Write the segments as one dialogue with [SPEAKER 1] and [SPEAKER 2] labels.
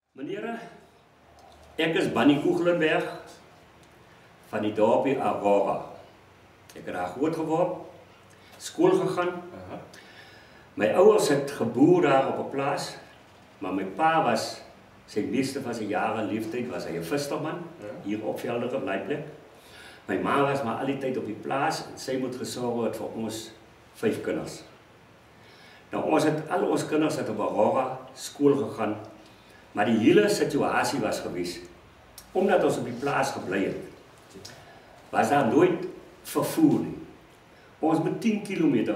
[SPEAKER 1] Meneer, ek is Bannie Koegelenbeig van die dorpie Aurora. Ek het daar groot geword, skool gegaan. My ouers het geboer daar op 'n plaas, maar my pa was, sy meeste van sy jare leeftyd was hy 'n visserman, hier op Velddrif Blyplek. My ma was maar al die tyd op die plaas en sy moet gesorg het vir ons 5 kinders. Nou al ons kinders het op Aurora skool gegaan, maar die hele situasie was gewees, omdat ons op die plaas gebly het, was daar nooit vervoer nie. Ons moet 10 kilometer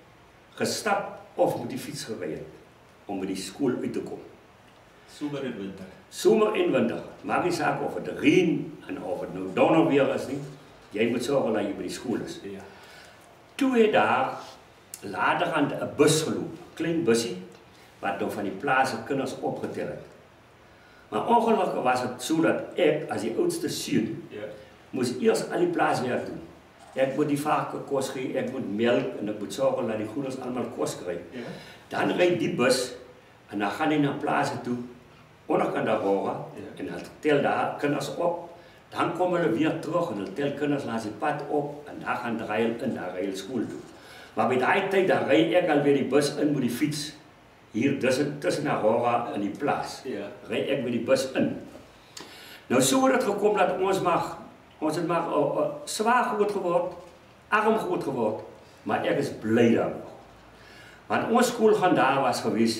[SPEAKER 1] gestap of met die fiets gery het, om by die skool uit te kom.
[SPEAKER 2] Somer en winter.
[SPEAKER 1] Somer en winter, maak nie saak of het reën en of het nou donder weer is nie, jy moet sorg dat jy by die skool is.
[SPEAKER 2] Ja.
[SPEAKER 1] Toe het daar laterhand 'n bus geloop, klein bussie, wat nou van die plaas se kinders opgetel het. Maar ongelukkig was het so dat ek, as die oudste seun, moes eers al die plaaswerk doen. Ek moet die varke kos gee, ek moet melk en ek moet sorg dat die goeders allemaal kos kry. Dan ry die bus en dan gaan hy na plase toe, onderkant Aurora, en dan tel daar kinders op. Dan kom hulle weer terug en dan tel kinders langs die pad op en dan gaan draai hulle in, dan ry hulle skool toe. Maar by daai tyd, dan ry ek alweer die bus in met die fiets. Hier tussen Aurora en die plaas, ry ek met die bus in. Nou so het het gekom dat ons het maar zwaar groot geword, arm groot geword, maar ek is bly daar nog. Want ons skoolgaan daar was gewees,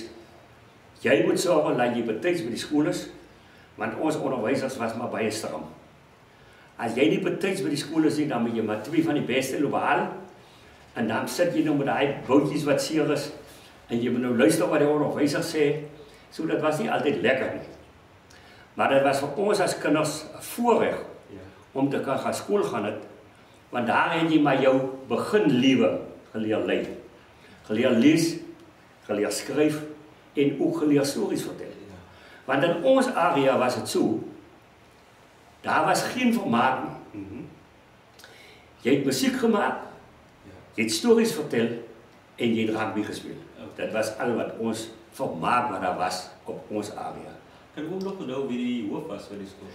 [SPEAKER 1] jy moet sorg dat jy betyds by die skool is, want ons onderwysers was maar baie stram. As jy nie betyds by die skool is nie, dan moet jy maar 2 van die beste loop haal, en dan sit jy nou met die boutjies wat seer is, en jy moet nou luister wat die onderwyser sê, so dat was nie altyd lekker nie. Maar dit was vir ons as kinders 'n voorreg om te kan gaan skool gaan het, want daar het jy maar jou begin lewe geleer lei. Geleer lees, geleer skryf en ook geleer stories vertel. Want in ons area was het so, daar was geen vermaak nie. Jy het musiek gemaak, jy het stories vertel en jy het rugby gespeel. Dat was al wat ons vermaak wat daar was op ons area.
[SPEAKER 2] Kan u nog onthou wie die hoof was van die skool?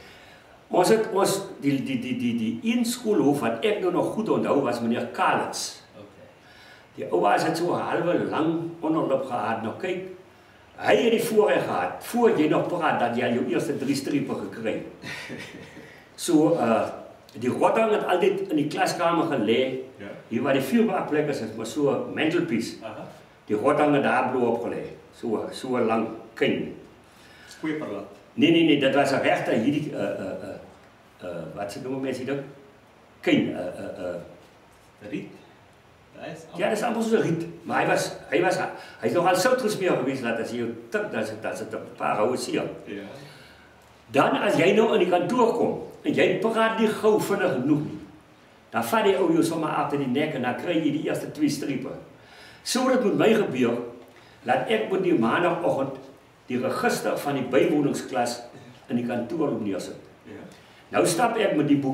[SPEAKER 1] Die een skoolhoof wat ek nou nog goed onthou was meneer Kalens. Die ou het so 'n halwe lang onderlip gehad. Nou kyk, hy het die voorreg gehad, voor jy nog praat, dat jy al jou eerste 3 strepe gekry. So, die rottang het altyd in die klaskamer gelê, hier waar die vuurbaarplek is, maar so 'n mantelpiece. Die rottang het daar bloe opgelê, so 'n lang kind.
[SPEAKER 2] Skweperlat.
[SPEAKER 1] Nee, dit was 'n regte hierdie, wat se noem mense dit? Kind,
[SPEAKER 2] riet.
[SPEAKER 1] Ja, dat is amper soos 'n riet, maar hy is nogal sout gesmeer geweest, dat as jy jou tik, dat sit 'n paar houe seer. Dan as jy nou in die kantoor kom, en jy praat nie gou vinnig genoeg nie, dan vat die ou jou sommer agter die nek en dan kry jy die eerste 2 strepe. So dit met my gebeur, laat ek moet die maandagoggend die register van die bywoningsklas in die kantoor op neersit. Nou stap ek met die boek,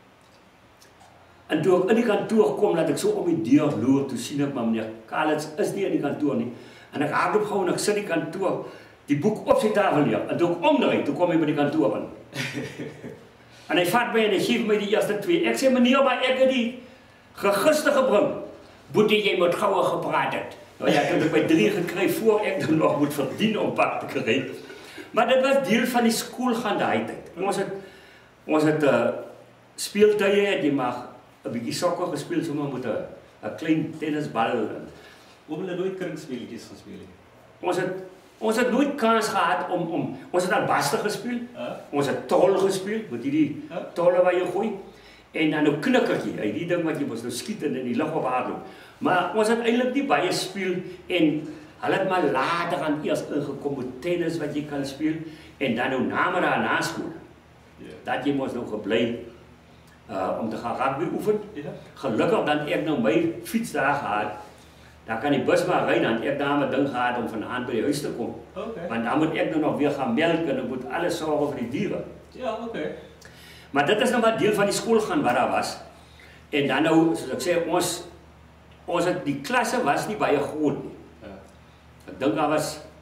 [SPEAKER 1] en toe ek in die kantoor kom, laat ek so om die deur loer, toe sien ek maar meneer Kalens is nie in die kantoor nie, en ek hardloop gou en ek sit die kantoor, die boek op sy tafel neer, en toe ek omdraai, toe kom hy by die kantoor in. En hy vat my en hy geef my die eerste 2. Ek sê, meneer, maar ek het die register gebring. Boetie, jy moet gouer gepraat het. Nou ja, ek het by 3 gekry, voor ek dan nog moet verdien om pak te kry. Maar dit was deel van die skoolgaan daai tyd. Ons het speeltuie, het jy mag 'n bietjie sokker gespeel, sommer met 'n klein tennisbal.
[SPEAKER 2] Hoekom hulle nooit kringspelletjies gespeel het?
[SPEAKER 1] Ons het nooit kans gehad ons het al baste gespeel, ons het tol gespeel, met die tolle wat jy gooi, en dan nou knikkertjie, die ding wat jy mos nou skiet en in die lug op hardloop. Maar ons het eintlik nie baie speel, en hulle het maar later aan eers ingekom met tennis wat jy kan speel, en dan nou namiddag na skool, dat jy mos nou gebly om te gaan rugby oefen. Gelukkig dan ek nou my fiets daar gehad, dan kan die bus maar ry, dan ek daar met ding gehad om vanaand by die huis te kom. Want dan moet ek nou nog weer gaan melk en ek moet alles sorg vir die diere. Maar dit is nou wat deel van die skoolgaan wat daar was. En dan nou, soos ek sê, die klasse was nie baie groot nie. Ek dink daar was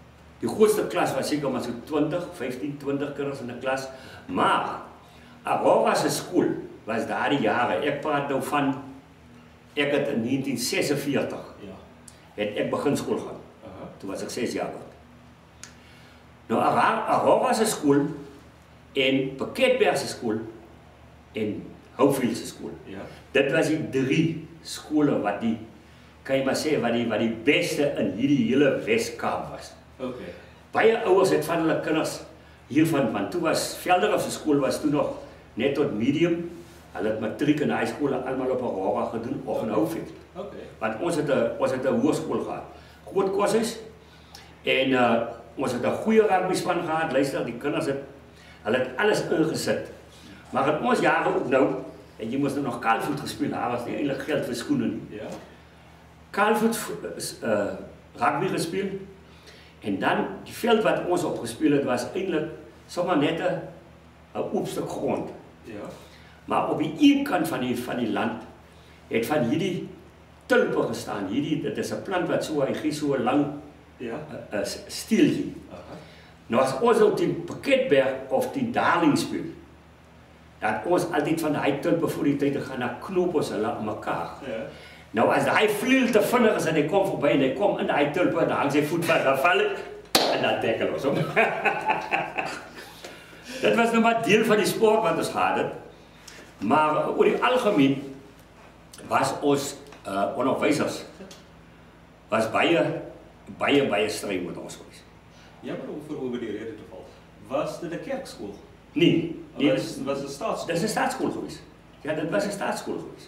[SPEAKER 1] Die grootste klas was seker maar so 15, 20 kinders in 'n klas. Maar Aurora se skool was daardie jare, ek praat nou van ek het in 1946 het ek begin skool gaan. Toe was ek 6 jaar oud. Nou Aurora se skool en Piketberg se skool en Hopefield se skool. Dit was die 3 skole wat die kan jy maar sê wat die beste in hierdie hele Wes-Kaap was. Baie ouers het van hulle kinders hiervan, want toe was Velddrif se skool was toe nog net tot medium. Hulle het matriek en high skole almal op Aurora gedoen of in Hopefield. Want ons het 'n hoërskool gehad. Groot kursus en ons het 'n goeie rugby span gehad. Luister, die kinders hulle het alles ingesit. Maar in ons jare ook nou, en jy moes nou nog kaalvoet gespeel, daar was nie eintlik geld vir skoene nie. Kaalvoet rugby gespeel. En dan die veld wat ons opgespeel het was eintlik sommer net 'n oop stuk grond. Maar op die een kant van die land het van hierdie tulpe gestaan. Dit is 'n plant wat hy gee so 'n lang stieltjie. Nou as ons op die Piketberg of die Darling speel, dat ons altyd van daai tulpe voor die tyd gaan na knoop ons hulle aan mekaar. Nou as hy vlieg te vinnig is en hy kom verby en hy kom in daai tulpe en hang sy voet vas, dan val hy en dan tackle ons hom. Dit was nou maar deel van die sport wat ons gehad het. Maar oor die algemeen was ons onderwysers was baie streng met ons geweest.
[SPEAKER 2] Ja, maar oor die rede te val. Was dit 'n kerkskool?
[SPEAKER 1] Nee,
[SPEAKER 2] was 'n staatsskool.
[SPEAKER 1] Dit is 'n staatsskool geweest. Ja, dit was 'n staatsskool geweest.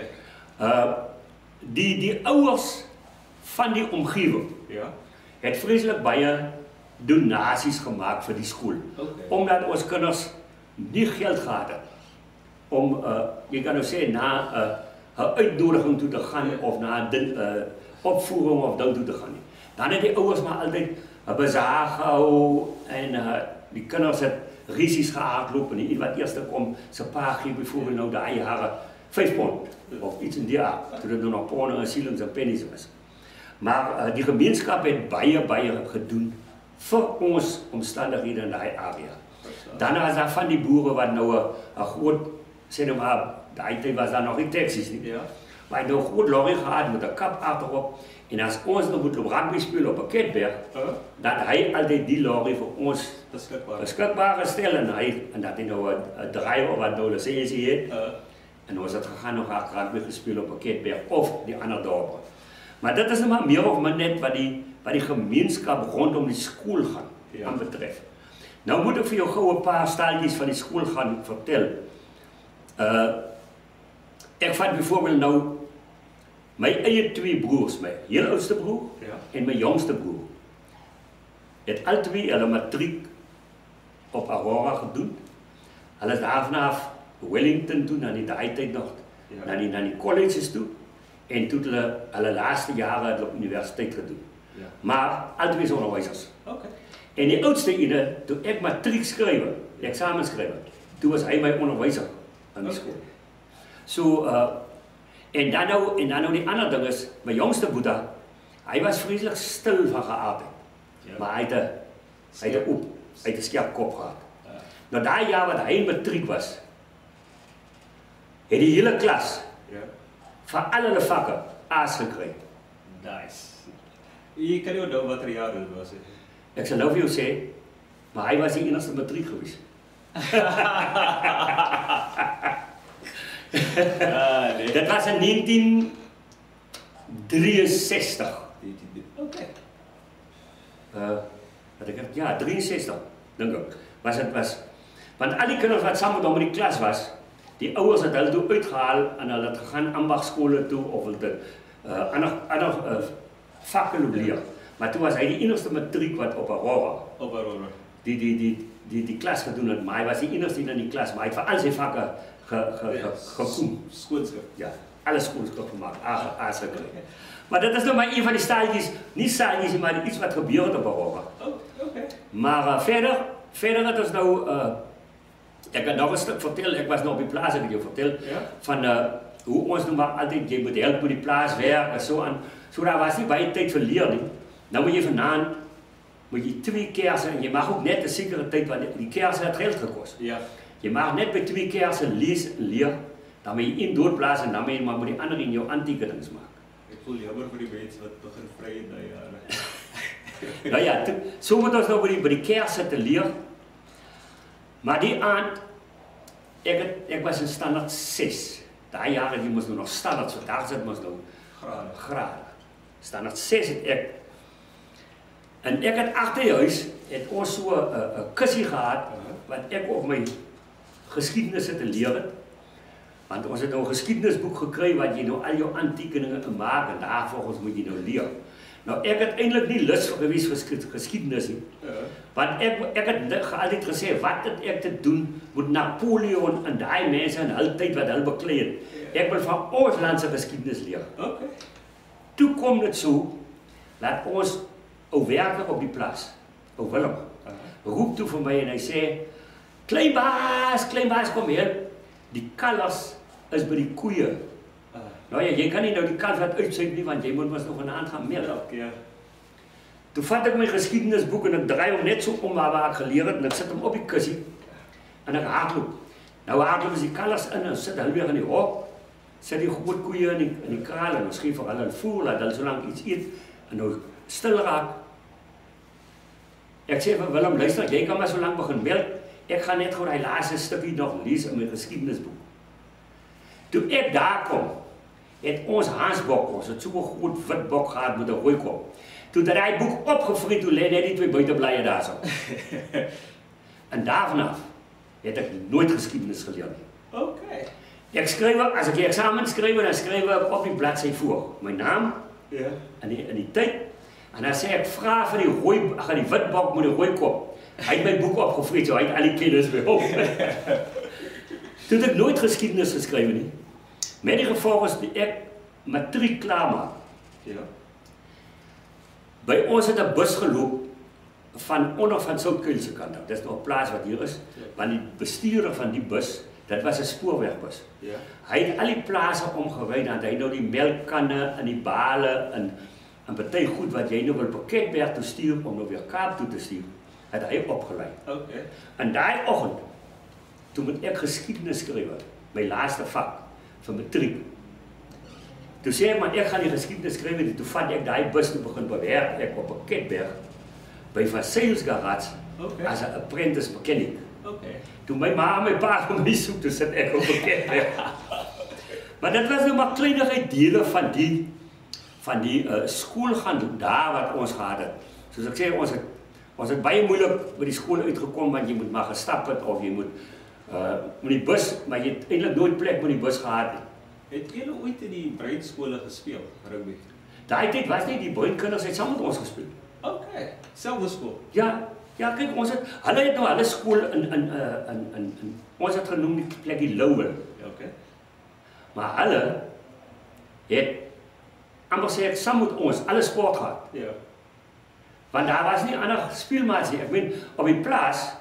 [SPEAKER 1] Die ouers van die omgewing het vreeslik baie donasies gemaak vir die skool. Omdat ons kinders nie geld gehad het om jy kan nou sê na 'n uitnodiging toe te gaan of na 'n opvoering of ding toe te gaan nie. Dan het die ouers maar altyd 'n bazaar gehou en die kinders het risies gehardloop en die wat eerste kom se pa gee byvoorbeeld nou daai jare 5 pond of iets in die aard, toe dit nou nog ponde en shillings en pennies was. Maar die gemeenskap het baie gedoen vir ons omstandighede in daai area. Dan was daar van die boere wat nou 'n groot, sê nou maar, daai tyd was daar nog nie taxis nie. Maar hy het nou 'n groot lorry gehad met 'n kap agterop en as ons nou moet op rugby speel op Piketberg, dan hy altyd die lorry vir ons beskikbaar gestel en dat hy nou 'n drywer wat nou lisensie het. En ons het gegaan nog rugby gespeel op Piketberg of die ander dorpe. Maar dit is nou maar meer of min net wat die gemeenskap rondom die skool gaan betref. Nou moet ek vir jou gou 'n paar staaltjies van die skool gaan vertel. Ek vat byvoorbeeld nou my eie 2 broers, my heel oudste broer en my jongste broer. Het al 2 hulle matriek op Aurora gedoen. Hulle is daarna Wellington toe, na die daai tyd nog, na die colleges toe, en toe hulle laaste jare op universiteit gedoen. Maar al 2 is onderwysers. En die oudste ene, toe ek matriek skryf, eksamen skryf, toe was hy my onderwyser aan die skool. So, en dan nou die ander ding is, my jongste boetie, hy was vreeslik stil van geaardheid, maar hy het 'n skerp kop gehad. Nou daai jaar wat hy in matriek was, het die hele klas van al hulle vakke A's gekry.
[SPEAKER 2] Nice. Jy kan nie onthou watter jaar dit was.
[SPEAKER 1] Ek sal nou vir jou sê, maar hy was die enigste matriek gewees. Dit was in 1963. Wat ek het, ja, 63, dink ek. Want al die kinders wat saam met hom in die klas was, die ouers het hulle toe uitgehaal en hulle het gegaan ambagskole toe of hulle ander vakke leer. Maar toe was hy die enigste matriek wat op Aurora die klas gedoen het, maar hy was die enigste in die klas, maar hy het vir al sy vakke gekom.
[SPEAKER 2] Skoolskrif.
[SPEAKER 1] Ja, alles skoolskrif gemaak, A's gekry. Maar dit is nou maar een van die staaltjies, nie staaltjies, maar iets wat gebeur het op Aurora. Maar verder het ons nou, ek kan nog 'n stuk vertel, ek was nou op die plaas, ek het jou vertel, van hoe ons nou maar altyd, jy moet help met die plaas werk en so aan. So daar was nie baie tyd vir leer nie. Nou moet jy vanaand moet jy 2 kerse, en jy mag ook net 'n sekere tyd, want die kerse het geld gekos.
[SPEAKER 2] Ja.
[SPEAKER 1] Jy mag net by 2 kerse leer, dan moet jy een doodplaas en dan moet jy maar met die ander in jou aantekenings maak.
[SPEAKER 2] Ek voel jammer vir die mense wat begin vry in daai jare.
[SPEAKER 1] Nou ja, so moet ons nou by die kerse te leer. Maar die aand, ek was in standaard 6. Daai jare jy moes nou nog standaard, so daar sit mos nou grade. Standaard 6 het ek. En ek het agter die huis, het ons so 'n kussie gehad, wat ek op my geskiedenis het te leer het. Want ons het nou 'n geskiedenisboek gekry, wat jy nou al jou aantekeninge in maak, en daarvolgens moet jy nou leer. Nou ek het eintlik nie lus vir gewees vir geskiedenis nie. Want ek het altyd gesê, wat het ek te doen met Napoleon en daai mense in hul tyd wat hulle beklei het. Ek wil van ons land se geskiedenis leer.
[SPEAKER 2] Okay.
[SPEAKER 1] Toe kom dit so, dat ons ou werker op die plaas, ou Willem, roep toe vir my en hy sê, klein baas, kom hier, die kalvers is by die koeie. Nou ja, jy kan nie nou die kalf laat uitsuig nie, want jy moet mos nog vanaand gaan melk.
[SPEAKER 2] Ja.
[SPEAKER 1] Toe vat ek my geskiedenisboek en ek draai hom net so om waar ek geleer het en ek sit hom op die kussie en ek hardloop. Nou hardloop is die kalvers in en sit hulle weer in die hok, sit die groot koeie in die kraal en ons gee vir hulle voer, dat hulle so lank iets eet en nou stil raak. Ek sê vir Willem, luister, jy kan maar so lank begin melk, ek gaan net gou daai laaste stukkie nog lees in my geskiedenisboek. Toe ek daar kom, het ons Hansbok, ons het so 'n groot wit bok gehad met 'n rooi kop. Toe het hy boek opgevreet, toe lê net die 2 buiteblye daar so. En daarvanaf het ek nooit geskiedenis geleer nie.
[SPEAKER 2] Okay.
[SPEAKER 1] Ek skryf, as ek die eksamen skryf, dan skryf ek op die bladsy voor my naam, in die tyd, en dan sê ek, vra vir die wit bok met die rooi kop. Hy het my boek opgevreet, so hy het al die kennis by hom. Toe het ek nooit geskiedenis geskryf nie. Met die gevolg is die ek matriek klaar maak.
[SPEAKER 2] Ja.
[SPEAKER 1] By ons het 'n bus geloop van onder van Soutkuil se kant af. Dis nog 'n plaas wat hier is, want die bestuurder van die bus, dit was 'n spoorwegbus.
[SPEAKER 2] Ja.
[SPEAKER 1] Hy het al die plase omgery, dan hy nou die melkkanne en die bale en party goed wat jy nou wil Pakketberg toe stuur om nou weer Kaap toe te stuur, het hy opgelei.
[SPEAKER 2] Okay.
[SPEAKER 1] En daai oggend, toe moet ek geskiedenis skryf, my laaste vak vir matriek. Toe sê ek, maar ek gaan die geskiedenis skryf, en toe vat ek daai bus toe begin bewerk, ek op Pakketberg, by Van Zyls garage, as 'n apprentice mechanic.
[SPEAKER 2] Okay.
[SPEAKER 1] Toe my ma en my pa vir my soek, toe sit ek op Pakketberg. Maar dit was nou maar kleinigheid dele van die skool gaan daar wat ons gehad het. Soos ek sê, ons het baie moeilik by die skool uitgekom, want jy moet maar gestap het, of jy moet met die bus, maar jy het eintlik nooit plek met die bus gehad nie.
[SPEAKER 2] Het julle ooit in die breinskole gespeel, rugby?
[SPEAKER 1] Daai tyd was nie, die bruinkinders het saam met ons gespeel.
[SPEAKER 2] Okay, selfde skool?
[SPEAKER 1] Ja, kyk, hulle het nou hulle skool ons het genoem die plek die Louwel.
[SPEAKER 2] Okay.
[SPEAKER 1] Maar hulle het, amper sê ek, saam met ons, alle sport gehad.
[SPEAKER 2] Ja.
[SPEAKER 1] Want daar was nie ander speelmaats nie. Ek meen, op die plaas,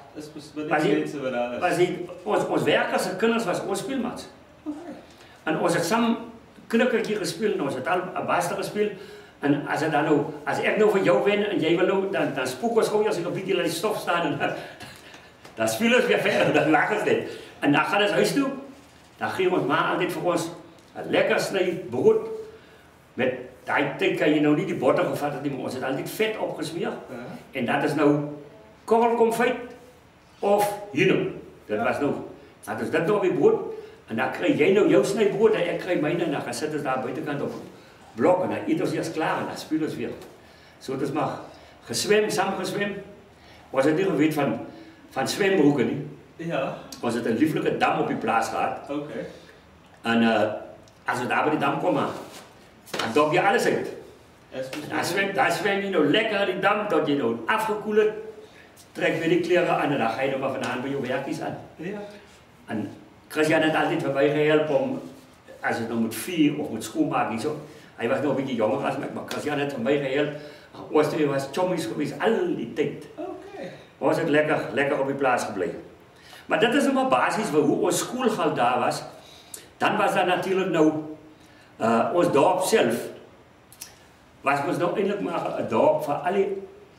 [SPEAKER 1] ons werkers en kinders was ons speelmaats.
[SPEAKER 2] Okay.
[SPEAKER 1] En ons het saam knikkertjie gespeel, en ons het al 'n baster gespeel, en as ek nou vir jou wen, en jy wil nou, dan spook ons gou, as ek op die laat die stof staan, en dan speel ons weer verder, dan lag ons net. En dan gaan ons huis toe, dan gee ons ma altyd vir ons 'n lekker sny brood, met daai tyd kan jy nou nie die botter gevat het nie, maar ons het altyd vet opgesmeer, en dat is nou korrelkonfyt, of hiernou, dit was nou, dat is dit nou op die brood, en dan kry jy nou jou snybrood, en ek kry myne, en dan gaan sit ons daar buitekant op blok, en dan eet ons eers klaar, en dan speel ons weer. So het ons maar geswem, saam geswem, ons het nie geweet van zwembroeke nie.
[SPEAKER 2] Ja.
[SPEAKER 1] Ons het 'n lieflike dam op die plaas gehad.
[SPEAKER 2] Okay.
[SPEAKER 1] En as we daar by die dam kom, dan dop jy alles uit. Daar zwem jy nou lekker die dam, tot jy nou afgekoel het, trek weer die klere aan, en dan ga jy nou maar vanaand by jou werkies aan.
[SPEAKER 2] Ja.
[SPEAKER 1] En Christian het altyd vir my gehelp om, as het nou moet vier of moet skoonmaak en so. Hy was nog 'n bietjie jonger as ek, maar Christian het vir my gehelp. Ons twee was chommies gewees al die tyd.
[SPEAKER 2] Okay.
[SPEAKER 1] Ons het lekker op die plaas gebly. Maar dit is nou maar basies vir hoe ons skoolgal daar was. Dan was daar natuurlik nou ons dorp self was nou eintlik maar 'n dorp vir al die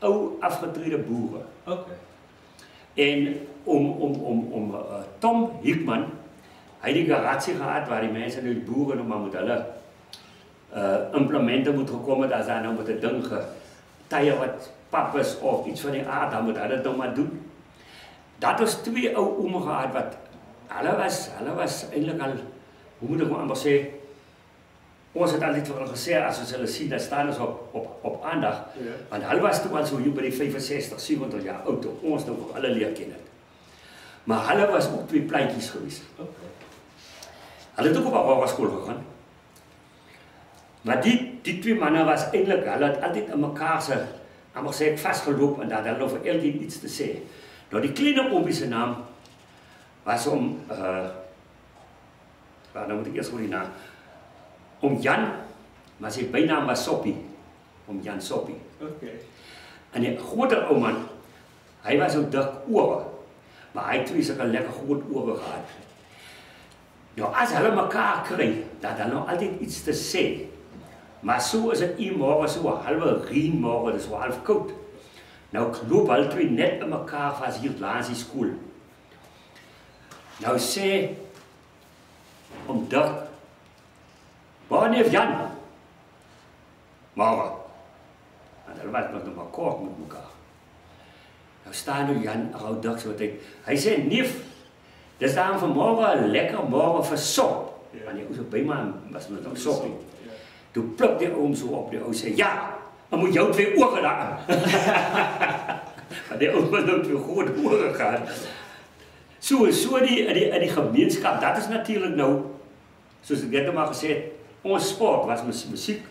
[SPEAKER 1] ou afgetrede boere.
[SPEAKER 2] Okay.
[SPEAKER 1] En Tom Hickman, hy het die garage gehad waar die mense nou die boere nog maar met hulle implemente moet gekom het as daar nou met 'n ding tye wat pap is of iets van die aard, dan moet hulle dit nou maar doen. Dat was 2 ou oome gehad wat hulle was eintlik al, hoe moet ek maar amper sê, ons het altyd vir hulle gesê as ons hulle sien, dan staan ons op aandag, want hulle was toe al so hier by die 65, 70 jaar oud, toe ons nou vir hulle leer ken het. Maar hulle was ook 2 pleitjies gewees. Hulle het ook op 'n hoërskool gegaan. Maar die 2 manne was eintlik, hulle het altyd in mekaar se, amper sê ek, vasgeloop en dat hulle vir elkeen iets te sê. Nou die kleine oomie se naam was nou moet ek eers oor die naam, Jan, maar sy bynaam was Soppie, Jan Soppie. En die groter ou man, hy was so dik ore, maar hy het 2 sulke lekker groot ore gehad. Nou as hulle mekaar kry, dat hulle nou altyd iets te sê, maar so is dit môre so 'n halwe reënmôre, dit is so half koud. Nou loop hulle 2 net in mekaar vas hier langs die skool. Nou sê Dirk, waar neef Jan? Môre. En hulle was nog maar kort met mekaar. Nou staan nou Jan, ou Dirk so dit. Hy sê neef, dis daar vanmôre 'n lekker môre vir sop. Want jy so by my was met hom sop. Toe pluk die oom so op, die ou sê, ja, dan moet jou 2 oë daar. Want die ou was nou 2 groot oë gehad. So die gemeenskap, dat is natuurlik nou, soos ek net maar gesê het, ons sport was musiek,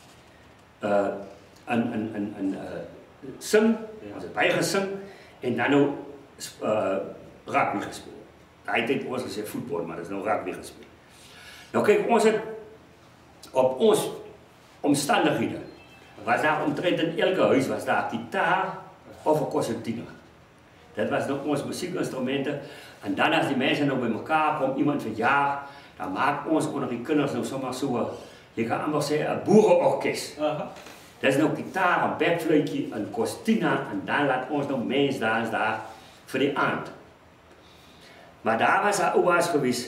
[SPEAKER 1] sing, ons het baie gesing, en dan nou rugby gespeel. Daai tyd ons gesê voetbal, maar dit is nou rugby gespeel. Nou kyk, ons het op ons omstandighede, was daar omtrent in elke huis, was daar 'n gitaar of 'n konsertina. Dit was nou ons muziekinstrumente, en dan as die mense nou by mekaar kom, iemand verjaar, dan maak ons onder die kinders nou sommer so, jy kan amper sê, 'n boereorkes. Dit is nou gitaar, 'n bekfluitjie, 'n konsertina, en dan laat ons nou mens daar vir die aand. Maar daar was 'n ouers gewees,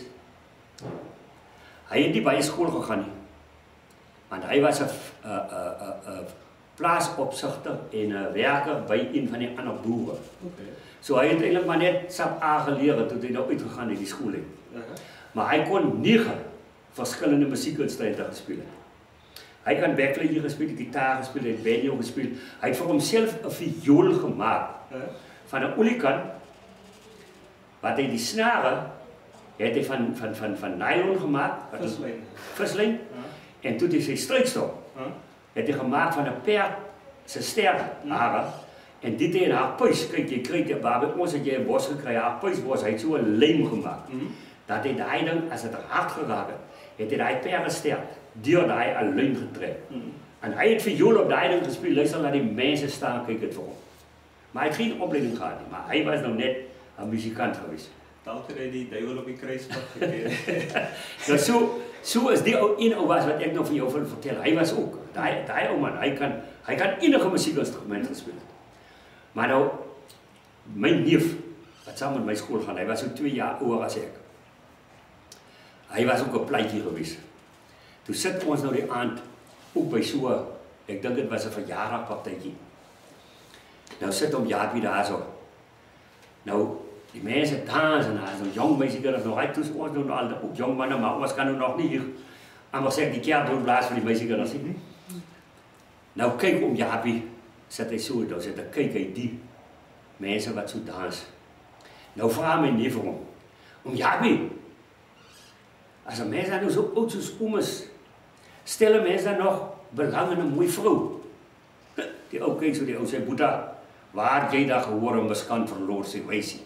[SPEAKER 1] hy het nie by skool gegaan nie, want hy was 'n plaasopsigter en 'n werker by een van die ander boere. So hy het eintlik maar net sap A geleer toe hy nou uitgegaan het die skool het. Maar hy kon 9 verskillende musiekinstrumente gespeel het. Hy kan bekfluitjie gespeel, gitaar gespeel, hy het banjo gespeel. Hy het vir homself 'n viool gemaak van 'n oliekan, wat hy die snare het hy van nylon gemaak, vislyn, en toe het hy sy struikstok, het hy gemaak van 'n perd se sterhare, en dit het in haar puis, kyk jy kry dit, waar by ons het jy 'n bos gekry, haar puisbos, hy het so 'n lijm gemaak, dat hy daai ding, as het hard geraak het hy daai perdester deur daai 'n lyn getrek, en hy het viool op daai ding gespeel, luister na die mense staan, kyk dit vir hom, maar hy het geen opleiding gehad nie, maar hy was nou net 'n musikant gewees.
[SPEAKER 2] Dalk het hy die duiwel op die kruispunt gekry.
[SPEAKER 1] Nou so is die een ou was wat ek nou vir jou wil vertel. Hy was ook, daai ou man, hy kan enige musiekinstrument gespeel. Maar nou, my neef, wat saam met my skool gaan, hy was so 2 jaar ouer as ek. Hy was ook 'n pleitjie gewees. Toe sit ons nou die aand, ook by so, ek dink dit was 'n verjaardagpartytjie. Nou sit hom Jaapie daar so. Nou, die mense dans en daar is nou jong meisiekinders, nou hy toes ons nou al ook jong manne, maar ons kan nou nog nie hier, amper sê die kerk doen blaas vir die meisiekinders nie. Nou kyk om Jaapie, sit hy so, nou sit hy kyk die mense wat so dans. Nou vra my neef vir hom, om Jaapie, as 'n mens dan nou so oud soos oom is, stel 'n mens dan nog belang in 'n mooi vrou? Die ou kyk so, die ou sê, Boeta, waar het jy daar gehoor en beskant verloor sy wysie?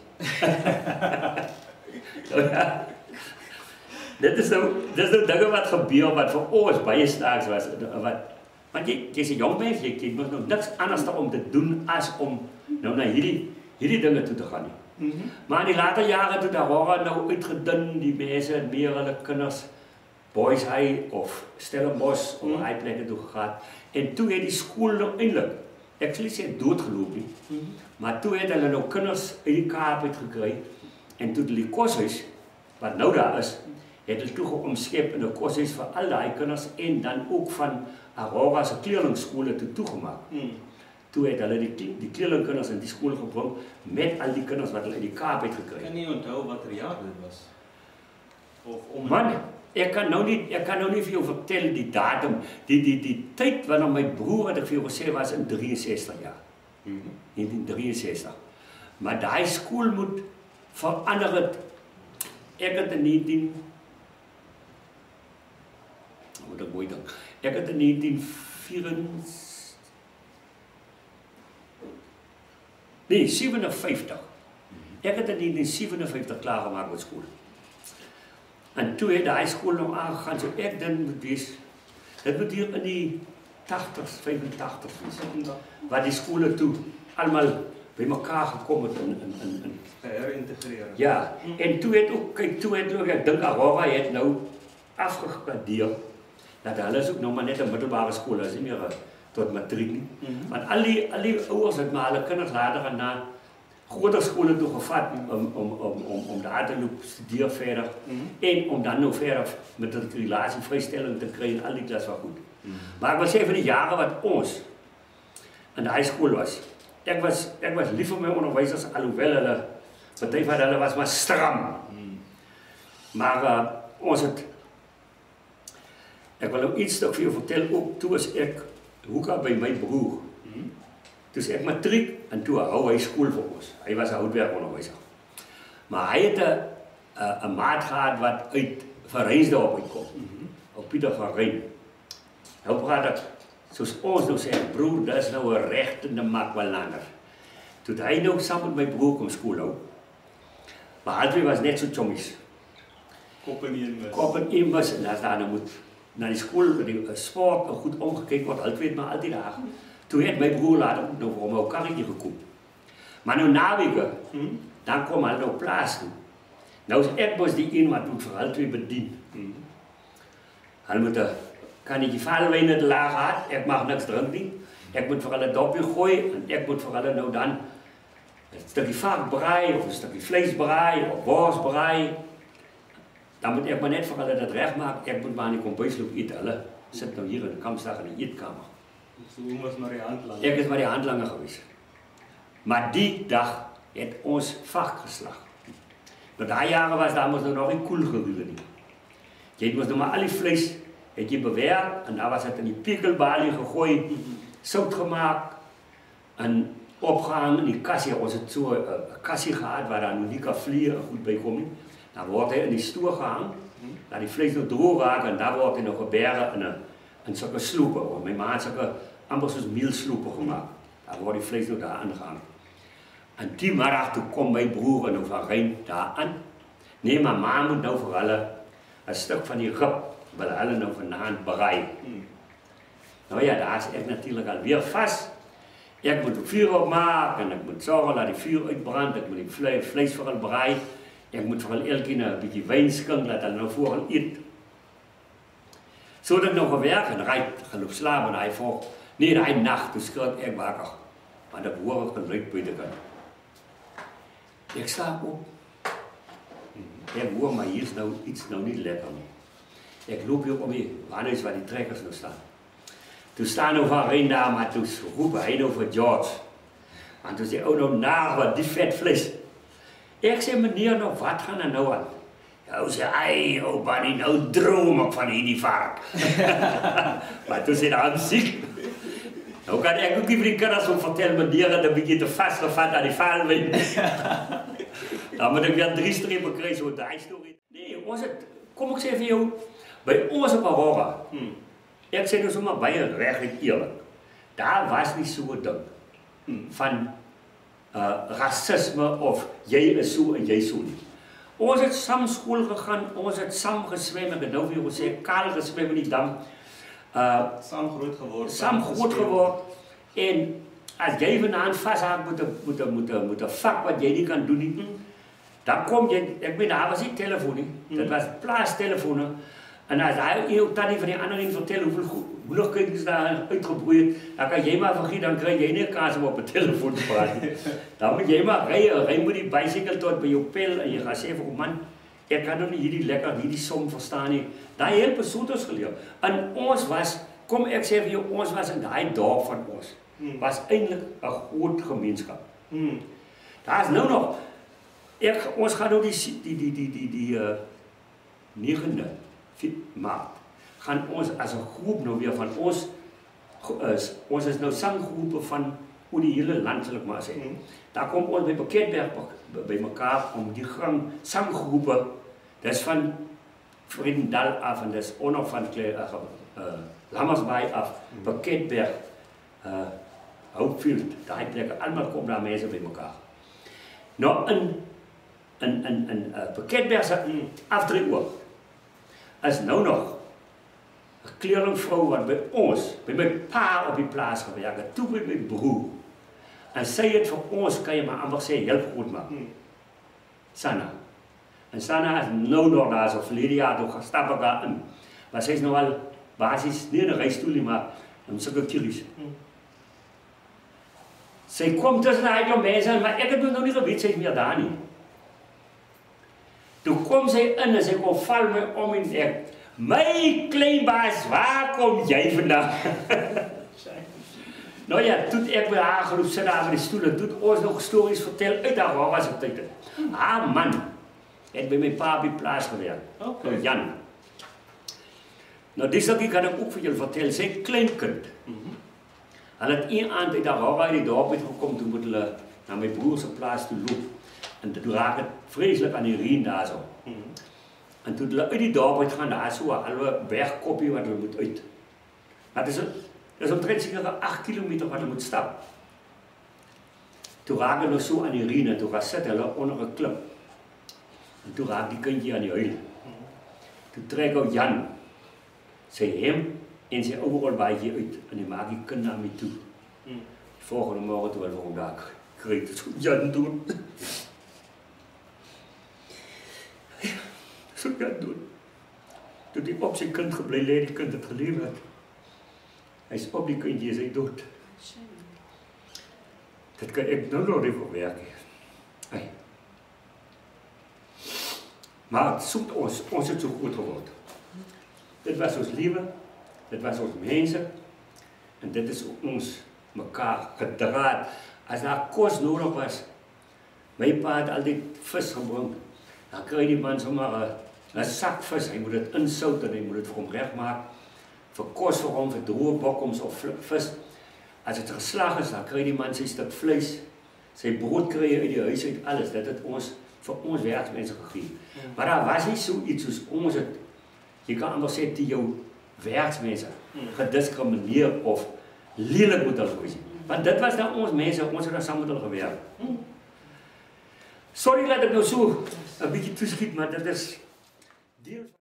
[SPEAKER 1] Ja, dit is nou dinge wat gebeur wat vir ons baie snaaks was, want jy's 'n jong mens, jy moet nou niks anders om te doen as om nou na hierdie dinge toe te gaan nie. Maar in die later jare toe daar waren nou uitgedun, die mense en meer hulle kinders, Boys High of Stellenbosch of hy plekke toe gegaan, en toe het die skool nou eintlik ek sal nie sê doodgeloop nie, maar toe het hulle nou kinders uit die Kaap uitgekry, en toe die koshuis, wat nou daar is, het hulle toe geomskep in 'n koshuis vir al daai kinders, en dan ook van Aurora se kleerlingskole toegemaak. Toe het hulle die kleerlingkinders in die skool gebring, met al die kinders wat hulle uit die Kaap uitgekry.
[SPEAKER 2] Kan nie onthou watter jaar dit was? Of
[SPEAKER 1] Man, ek kan nou nie vir jou vertel die datum, die tyd wanneer my broer, wat ek vir jou gesê was, in 63 jaar. 1963. Maar daai skool moet verander het. Ek het in 19... Moet ek mooi dink. Ek het in 1957. Ek het in 1957 klaargemaak met skool. En toe het daai skool nog aangegaan, so ek dink moet wees, dit moet hier in die 80s, 85 wees, waar die skole toe allemaal by mekaar gekom het in
[SPEAKER 2] herintegreer.
[SPEAKER 1] Ja, en toe het ook, kyk, toe het ook, ek dink Aurora het nou afgegradeer, dat hulle is ook nog maar net 'n middelbare skool, is nie meer tot matriek nie. Want al die ouers het maar hulle kinders later na groter skole toe gevat om daar te loop studeer verder, en om dan nou verder met 'n relatievrystelling te kry en al die klas was goed. Maar ek wil sê vir die jare wat ons in daai skool was, ek was lief vir my onderwysers, alhoewel hulle, party van hulle was maar stram. Maar ons het, ek wil nou iets vir jou vertel, ook toe was ek hoeka by my broer. Toe is ek matriek, en toe hou hy skool vir ons. Hy was 'n houtwerkonderwyser. Maar hy het 'n maat gehad wat uit van Reinsdorp uitkom. Op Pieter van Rein. Nou praat ek, soos ons nou sê, broer, dis nou 'n regte makwalander. Toe hy nou saam met my broer kom skool hou. Maar albei was net so chommies.
[SPEAKER 2] Kop in een mis.
[SPEAKER 1] Kop in een mis, en as daar nou moet na die skool, by die sport, goed omgekyk word, albei het maar altyd daar. Toe het my broer later ook nou vir hom 'n karretjie gekoop. Maar nou naweke, dan kom hulle nou plaas toe. Nou is ek mos die een wat moet vir hulle twee bedien. Hulle moet 'n kannetjie valwyn in die laag gehad, ek mag niks drink nie. Ek moet vir hulle dopie gooi, en ek moet vir hulle nou dan 'n stukkie vark braai, of 'n stukkie vleis braai, of wors braai. Dan moet ek maar net vir hulle dit regmaak, ek moet maar in die kombuis loop eet. Hulle sit nou hier in die kampslag in die eetkamer.
[SPEAKER 2] So was maar die handlanger.
[SPEAKER 1] Ek is maar die handlanger gewees. Maar die dag het ons vak geslag. Nou daai jare was daar mos nou nog nie koelgeruwe nie. Jy het mos nou maar al die vleis het jy bewerk, en daar was dit in die pekelbalie gegooi, sout gemaak, en opgehang in die kassie. Ons het so 'n kassie gehad waar daar unieke vliee goed by kom nie. Dan word hy in die stoor gehang, dat die vleis nog droog raak, en daar word hy nog geberge in sulke sloepe. My ma het sulke amper soos meelsloepe gemaak. Daar word die vleis nog daar aangehang. En die middag toe kom my broer nou van Rein daar aan. Nee, maar ma moet nou vir hulle 'n stuk van die rib, wil hulle nou vanaand braai. Nou ja, daar is ek natuurlik alweer vas. Ek moet 'n vuur opmaak, en ek moet sorg dat die vuur uitbrand, ek moet die vleis vir hulle braai. Ek moet vir hulle elkeen 'n bietjie wyn skink, dat hulle nou voor hulle eet. So het ek nou gewerk, en hy geloop slaap, en hy volg. Nee, daai nag, toe skrik ek wakker, want ek hoor 'n geluid buitekant. Ek slaap op. Ek hoor, maar hier is nou iets nou nie lekker nie. Ek loop hier om die wanneer waar die trekkers nou staan. Toe staan nou van Rein daar, maar toe roep hy nou vir George. Want toe sê ou nou na wat die vet vlees. Ek sê meneer nou, wat gaan er nou aan? Ou sê, ai, ou Bannie, nou droom ek van hierdie vark. Maar toe sê daar siek. Nou kan ek ook nie vir die kinders om vertel, meneer het 'n bietjie te vastgevat aan die valwyn. Dan moet ek weer 3 strepe kry, so daai storie. Nee, ons het, kom ek sê vir jou, by ons op Aurora, ek sê nou sommer baie reg en eerlik, daar was nie so 'n ding van racisme of jy is so en jy so nie. Ons het saam skool gegaan, ons het saam geswem, ek het nou vir jou gesê, kaal geswem in die dam.
[SPEAKER 2] Saam groot geword. En as jy vanaand vashaak met 'n vak wat jy nie kan doen nie, dan kom jy, ek meen, daar was nie telefoon nie, dit was plaastelefoon, en as hy jou tannie van die ander een vertel hoenderkindjes daar uitgebroeid, dan kan jy maar vergiet, dan kry jy nie 'n kans om op 'n telefoon te praat nie. Dan moet jy maar ry met die bicycle tot by jou pel en jy gaan sê vir man, ek kan nog nie hierdie som verstaan nie. Daai hele persoon ons geleer. En ons was, kom ek sê vir jou, ons was in daai dorp van ons. Was eintlik 'n groot gemeenskap. Daar is nou nog, ons gaan nou die 9de Maart, gaan ons as 'n groep nou weer van ons is nou sanggroepe van oor die hele land, sal ek maar sê. Daar kom ons by Bekendberg by mekaar om die gang sanggroepe, dis van Vredendal af en dis ook nog van Lammersbaai af, Bekendberg, Hopefield, daai plekke, almal kom daar mense by mekaar. Nou in Bekendberg se aftrekoor is nou nog 'n kleerlingvrou wat by ons, by my pa op die plaas gewerk het, toe by my broer. En sy het vir ons, kan jy maar amper sê, help goed maak. Sanna. En Sanna is nou nog daar, so verlede jaar toe gestap ek daar in. Maar sy is nou al basis, nie in 'n reistoel nie, maar in sulke kilies. Sy kom tussen daai klomp mense, maar ek het nou nie geweet sy is meer daar nie. Toe kom sy in en sy kom val my om en ek, my klein baas, waar kom jy vandaan? Nou ja, toe ek by haar geroep, sit daar by die stoel en toe ons nog stories vertel uit haar was op tyd. Haar man het by my pa op die plaas gewerk. Okay. Jan. Nou dis ook kan ek ook vir julle vertel, sy kleinkind. Hulle het een aand uit daar die dorp uit gekom, toe moet hulle na my broer se plaas toe loop. En toe raak het vreeslik aan die reën daar so. En toe hulle uit die dorp uit gaan, daar so 'n halwe bergkoppie wat hulle moet uit. Maar dis omtrent seker 8 kilometer wat hulle moet stap. Toe raak hulle so aan die reën en toe gaan sit hulle onder 'n klip. En toe raak die kindjie aan die huil. Toe trek ou Jan sy hem en sy overal baadjie uit en hy maak die kind na my toe. Die volgende môre toe hulle hom daar kry, dit so Jan doen. So Jan doen. Toe die op sy kind gebly lê, die kind het gelewe het. Hy is op die kindjie, is hy dood. Dit kan ek nou nog nie verwerk. Hey. Maar soek ons het so goed geword. Dit was ons liewe, dit was ons mense, en dit is ons mekaar gedraad. As daar kos nodig was, my pa het altyd vis gebring, dan kry die man sommer 'n sak vis, hy moet dit insout en hy moet dit vir hom regmaak, vir kos vir hom, vir droë bokkoms of vis. As dit geslag is, dan kry die man sy stuk vleis, sy brood kry hy uit die huis uit, alles, dit het ons vir ons werksmense gegee. Maar daar was nie so iets soos ons het, jy kan amper sê te jou werksmense gediskrimineer of lelik moet hulle wees. Want dit was nou ons mense, ons het daar saam met hulle gewerk. Sorry dat ek nou so 'n bietjie toeskiet, maar dit is deel